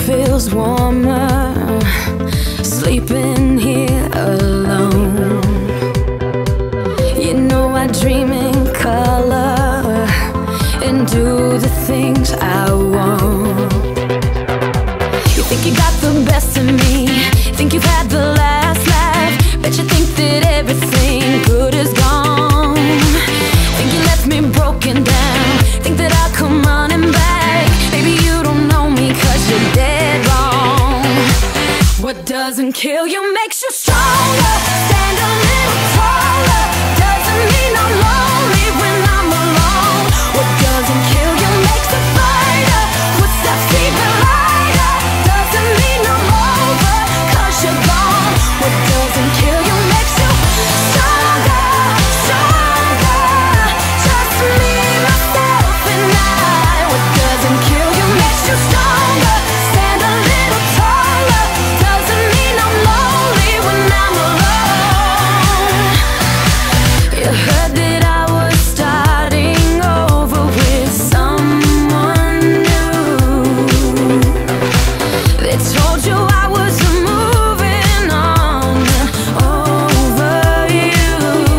feels warmer sleeping here alone. You know I dream in color and do the things I want. You think you got the best of me, think you've had the last laugh, bet you think that everything good is gone. Think you left me broken down, think that I'll come running back. Baby, you don't know me 'cause you're dead wrong. What doesn't kill you makes you stronger. Stand a little taller. Doesn't mean I'm lonely when I'm alone. What doesn't kill you makes a fighter. Footsteps even lighter. Doesn't mean I'm over 'cause you're gone. What doesn't kill you makes you stronger, stronger. Just me, myself, and I. What doesn't kill you makes you stronger. Stand a little taller. Doesn't mean I'm lonely when I'm alone. You heard that I was starting over with someone new. They told you I was moving on over you.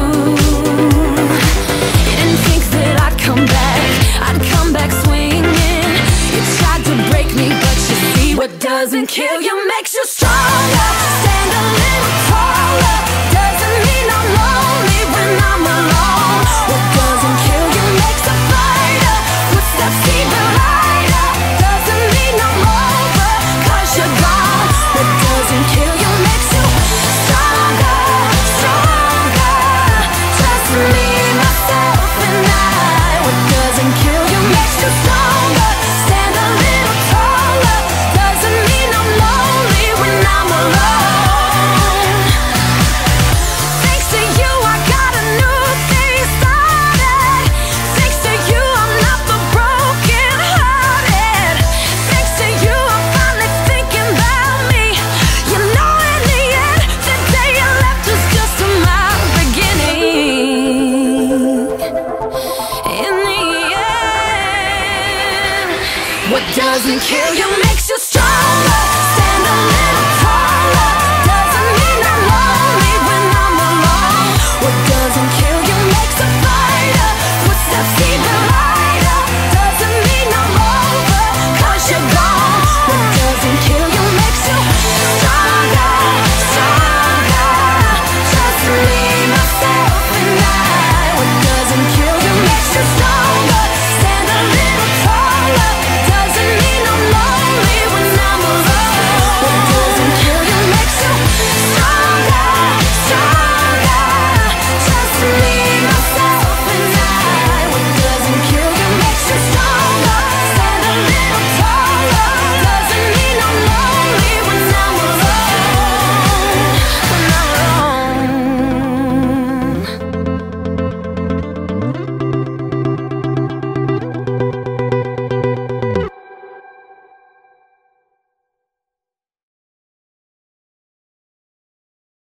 You didn't think that I'd come back swinging. You tried to break me, but you see what doesn't kill you makes you stronger. Stand a little taller. Doesn't mean I'm lonely when I'm alone. What doesn't kill you makes a fighter. Footsteps even lighter. Doesn't mean I'm over 'cause you're gone. What doesn't kill you makes you stronger, stronger. Just me, myself, and I. What doesn't kill you makes you stronger. Stand a little taller. Doesn't mean I'm lonely when I'm alone. Thanks to you, I got a new thing started. Thanks to you, I'm not the broken hearted. Thanks to you, I'm finally thinking about me. You know, in the end, the day you left was just my beginning. In the end, what doesn't kill